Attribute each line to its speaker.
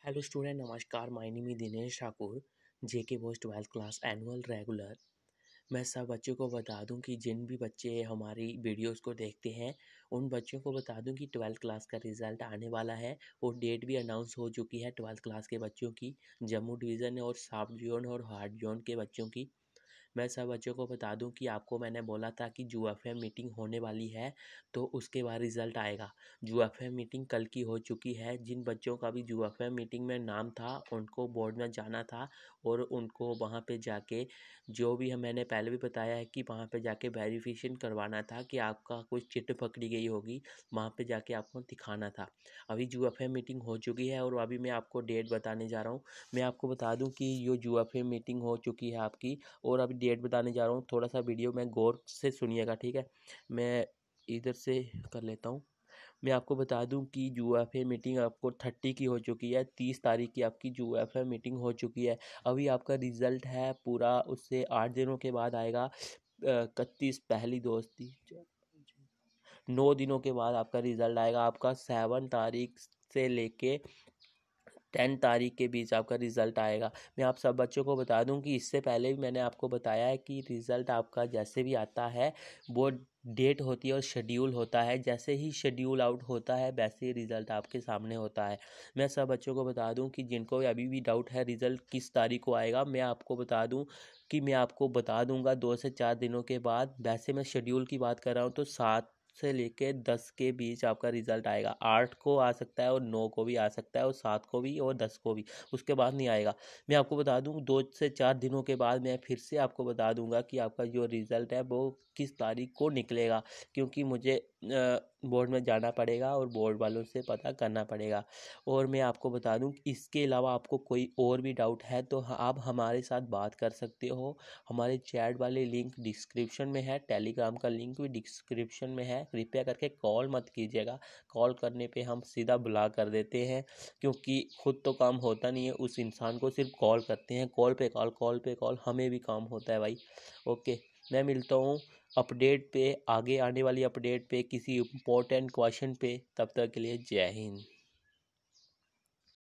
Speaker 1: Hello student, नमस्कार। My name is Dinesh Thakur, JK boys 12th class annual regular. मैं सब बच्चों को बता दूं कि जिन भी बच्चे हमारी वीडियोस को देखते हैं उन बच्चों को बता दूं कि 12th क्लास का रिज़ल्ट आने वाला है और डेट भी अनाउंस हो चुकी है 12th क्लास के बच्चों की, जम्मू डिवीज़न और साउथ जोन और हार्ड जोन के बच्चों की। मैं सब बच्चों को बता दूं कि आपको मैंने बोला था कि यूएफएम मीटिंग होने वाली है, तो उसके बाद रिज़ल्ट आएगा। यूएफएम मीटिंग कल की हो चुकी है। जिन बच्चों का भी यूएफएम मीटिंग में नाम था उनको बोर्ड में जाना था और उनको वहां पे जाके जो भी मैंने पहले भी बताया है कि वहां पे जाके वेरिफिकेशन करवाना था कि आपका कुछ चिट पकड़ी गई होगी, वहां पे जाके आपको दिखाना था। अभी यूएफएम मीटिंग हो चुकी है और अभी मैं आपको डेट बताने जा रहा हूँ। मैं आपको बता दूं कि ये यूएफएम मीटिंग हो चुकी है आपकी और अभी डेट बताने जा रहा हूँ। थोड़ा सा वीडियो में गौर से सुनिएगा, ठीक है। मैं इधर से कर लेता हूँ। मैं आपको बता दूं कि यूएफए मीटिंग आपको 30 की हो चुकी है। 30 तारीख की आपकी यूएफए मीटिंग हो चुकी है। अभी आपका रिजल्ट है पूरा, उससे 8 दिनों के बाद आएगा। 31 पहली दोस्ती 9 दिनों के बाद आपका रिजल्ट आएगा। आपका 7 तारीख से लेके 10 तारीख के बीच आपका रिज़ल्ट आएगा। मैं आप सब बच्चों को बता दूं कि इससे पहले भी मैंने आपको बताया है कि रिज़ल्ट आपका जैसे भी आता है वो डेट होती है और शेड्यूल होता है। जैसे ही शेड्यूल आउट होता है वैसे ही रिज़ल्ट आपके सामने होता है। मैं सब बच्चों को बता दूं कि जिनको अभी भी डाउट है रिज़ल्ट किस तारीख को आएगा, मैं आपको बता दूं कि मैं आपको बता दूंगा 2 से 4 दिनों के बाद। वैसे मैं शेड्यूल की बात कर रहा हूँ तो 7 से लेके 10 के बीच आपका रिजल्ट आएगा। 8 को आ सकता है और 9 को भी आ सकता है और 7 को भी और 10 को भी, उसके बाद नहीं आएगा। मैं आपको बता दूं 2 से 4 दिनों के बाद मैं फिर से आपको बता दूंगा कि आपका जो रिज़ल्ट है वो किस तारीख को निकलेगा, क्योंकि मुझे बोर्ड में जाना पड़ेगा और बोर्ड वालों से पता करना पड़ेगा। और मैं आपको बता दूं कि इसके अलावा आपको कोई और भी डाउट है तो आप हमारे साथ बात कर सकते हो। हमारे चैट वाले लिंक डिस्क्रिप्शन में है, टेलीग्राम का लिंक भी डिस्क्रिप्शन में है। कृपया करके कॉल मत कीजिएगा, कॉल करने पे हम सीधा ब्लॉक कर देते हैं, क्योंकि खुद तो काम होता नहीं है, उस इंसान को सिर्फ कॉल करते हैं। कॉल पे कॉल, कॉल पे कॉल, हमें भी काम होता है भाई। ओके, मैं मिलता हूँ अपडेट पे, आगे आने वाली अपडेट पे, किसी इम्पोर्टेंट क्वेश्चन पे। तब तक के लिए जय हिंद।